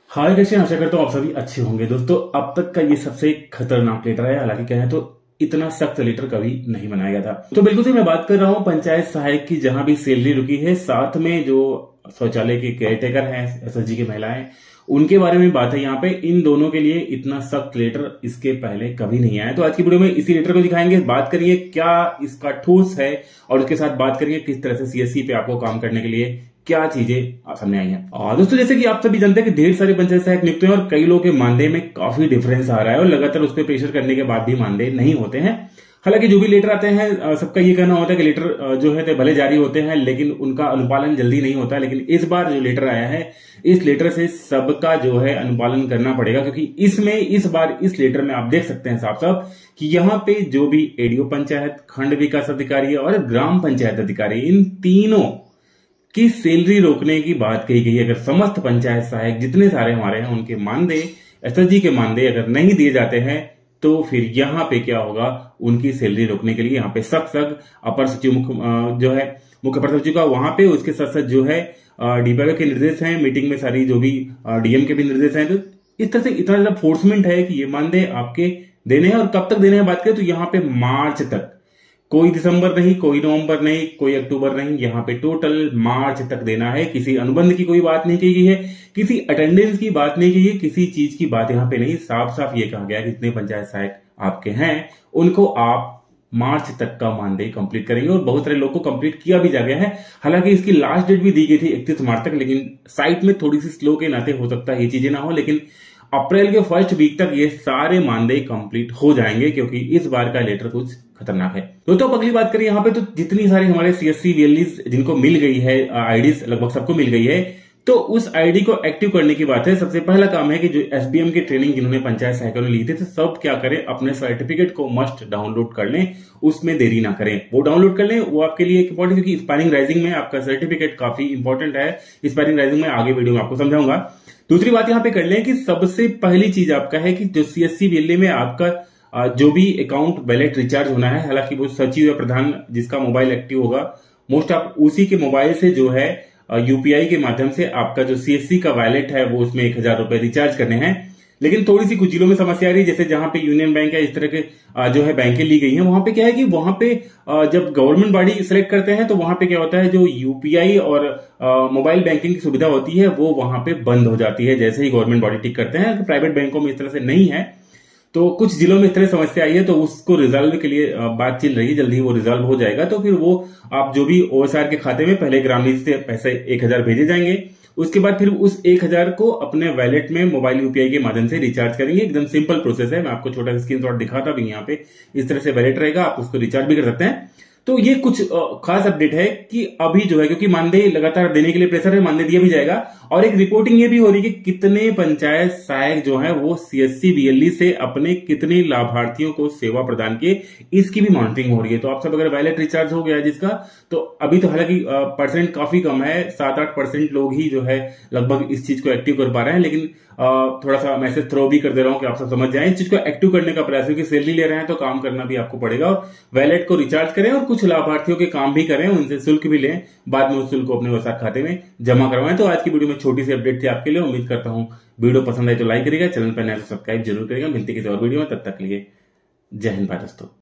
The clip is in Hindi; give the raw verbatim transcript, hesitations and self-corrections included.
हाय कैसे हैं? आशा करता हूँ आप सभी अच्छे होंगे। दोस्तों, अब तक का ये सबसे खतरनाक लेटर है। हालांकि कहें तो इतना सख्त लेटर कभी नहीं बनाया गया था। तो बिल्कुल से मैं बात कर रहा हूँ पंचायत सहायक की, जहां भी सैलरी रुकी है, साथ में जो शौचालय के केयर टेकर हैं, एसएसजी की महिलाएं, उनके बारे में बात है यहाँ पे। इन दोनों के लिए इतना सख्त लेटर इसके पहले कभी नहीं आया। तो आज की वीडियो में इसी लेटर को दिखाएंगे, बात करेंगे क्या इसका ठोस है, और उसके साथ बात करेंगे किस तरह से सीएससी पे आपको काम करने के लिए क्या चीजें सामने आई हैं। और दोस्तों, जैसे कि आप सभी जानते हैं कि ढेर सारे पंचायत सहायक नियुक्त हैं और कई लोगों के मानदेय में काफी डिफरेंस आ रहा है और लगातार उस पर प्रेशर करने के बाद भी मानदेय नहीं होते हैं। हालांकि जो भी लेटर आते हैं, सबका ये कहना होता है कि लेटर जो है भले जारी होते हैं लेकिन उनका अनुपालन जल्दी नहीं होता। लेकिन इस बार जो लेटर आया है, इस लेटर से सबका जो है अनुपालन करना पड़ेगा, क्योंकि इसमें इस बार इस लेटर में आप देख सकते हैं साफ साफ कि यहाँ पे जो भी एडीओ पंचायत, खंड विकास अधिकारी और ग्राम पंचायत अधिकारी, इन तीनों की सैलरी रोकने की बात कही गई है। अगर समस्त पंचायत सहायक जितने सारे हमारे हैं उनके मानदेय, एसएसजी के मानदेय अगर नहीं दिए जाते हैं तो फिर यहाँ पे क्या होगा, उनकी सैलरी रोकने के लिए यहाँ पे सख्त सख्त अपर सचिव मुख्य जो है मुख्य प्रधान सचिव का वहां पे, उसके साथ साथ जो है डीपीआर के निर्देश हैं, मीटिंग में सारी जो भी डीएम के भी निर्देश हैं। तो इस तरह से इतना ज्यादा फोर्समेंट है कि ये मानदेय आपके देने हैं। और कब तक देने हैं बात करें तो यहाँ पे मार्च तक, कोई दिसंबर नहीं, कोई नवंबर नहीं, कोई अक्टूबर नहीं, यहाँ पे टोटल मार्च तक देना है। किसी अनुबंध की कोई बात नहीं की गई है, किसी अटेंडेंस की बात नहीं की गई है, किसी चीज की बात यहाँ पे नहीं। साफ साफ ये कहा गया कि जितने पंचायत सहायक आपके हैं उनको आप मार्च तक का मानदेय कंप्लीट करेंगे। और बहुत सारे लोग को कंप्लीट किया भी जा गया है। हालांकि इसकी लास्ट डेट भी दी गई थी इकतीस मार्च तक, लेकिन साइट में थोड़ी सी स्लो के नाते हो सकता है ये चीजें ना हो, लेकिन अप्रैल के फर्स्ट वीक तक ये सारे मानदेय कंप्लीट हो जाएंगे, क्योंकि इस बार का लेटर कुछ खतरनाक है। दोस्तों, अगली बात करें यहाँ पे, तो जितनी सारी हमारे सीएससी वीएलईज जिनको मिल गई है आईडीज, लगभग सबको मिल गई है, तो उस आईडी को एक्टिव करने की बात है। सबसे पहला काम है कि जो एसबीएम की ट्रेनिंग जिन्होंने पंचायत सहायकों ने ली थी, तो सब क्या करें, अपने सर्टिफिकेट को मस्ट डाउनलोड कर लें, उसमें देरी ना करें, वो डाउनलोड कर लें। वो आपके लिए इंपॉर्टेंट, क्योंकि इंस्पायरिंग राइजिंग में आपका सर्टिफिकेट काफी इंपॉर्टेंट है। इंस्पायरिंग राइजिंग में आगे वीडियो में आपको समझाऊंगा। दूसरी बात यहां पे कर लें कि सबसे पहली चीज आपका है कि जो सीएससी वीएलई में आपका जो भी अकाउंट वैलेट रिचार्ज होना है, हालांकि वो सचिव या प्रधान जिसका मोबाइल एक्टिव होगा, मोस्ट ऑफ उसी के मोबाइल से जो है यूपीआई के माध्यम से आपका जो सीएससी का वैलेट है वो उसमें एक हजार रुपए रिचार्ज करने हैं। लेकिन थोड़ी सी कुछ जिलों में समस्या आ रही है, जैसे जहां पे यूनियन बैंक है, इस तरह के जो है बैंकें ली गई हैं, वहां पे क्या है कि वहां पे जब गवर्नमेंट बॉडी सिलेक्ट करते हैं तो वहां पे क्या होता है, जो यूपीआई और मोबाइल बैंकिंग की सुविधा होती है वो वहां पे बंद हो जाती है जैसे ही गवर्नमेंट बॉडी टिक करते हैं। प्राइवेट बैंकों में इस तरह से नहीं है, तो कुछ जिलों में इस तरह समस्या आई है, तो उसको रिजॉल्व के लिए बात चल रही है, जल्दी वो रिजॉल्व हो जाएगा। तो फिर वो आप जो भी ओएसआर के खाते में पहले ग्राम नीति से पैसे एक हजार भेजे जाएंगे, उसके बाद फिर उस एक हजार को अपने वैलेट में मोबाइल यूपीआई के माध्यम से रिचार्ज करेंगे। एकदम सिंपल प्रोसेस है, मैं आपको छोटा सा स्क्रीनशॉट दिखाता भी यहाँ पे। इस तरह से वैलेट रहेगा, आप उसको रिचार्ज भी कर सकते हैं। तो ये कुछ खास अपडेट है कि अभी जो है, क्योंकि मानदेय लगातार देने के लिए प्रेशर है, मानदेय दिया भी जाएगा। और एक रिपोर्टिंग ये भी हो रही है कि कितने पंचायत सहायक जो है वो सीएससी वीएलई से अपने कितने लाभार्थियों को सेवा प्रदान किए, इसकी भी मॉनिटरिंग हो रही है। तो आप सब अगर वैलेट रिचार्ज हो गया जिसका, तो अभी तो हालांकि परसेंट काफी कम है, सात आठ परसेंट लोग ही जो है लगभग इस चीज को एक्टिव कर पा रहे हैं। लेकिन थोड़ा सा मैसेज थ्रो भी कर दे रहा हूं कि आप सब समझ जाएं, इस चीज को एक्टिव करने का प्रयास, क्योंकि सैलरी ले रहे हैं तो काम करना भी आपको पड़ेगा। और वैलेट को रिचार्ज करें और कुछ लाभार्थियों के काम भी करें, उनसे शुल्क भी लें, बाद में उस शुल्क को अपने वसाख खाते में जमा करवाएं। तो आज की वीडियो में छोटी सी अपडेट थी आपके लिए। उम्मीद करता हूं वीडियो पसंद आए तो लाइक करिएगा, चैनल पर नया तो सब्सक्राइब जरूर करिएगा। मिलते किसी और वीडियो में, तब तक के लिए जय हिंद भारत दोस्तों।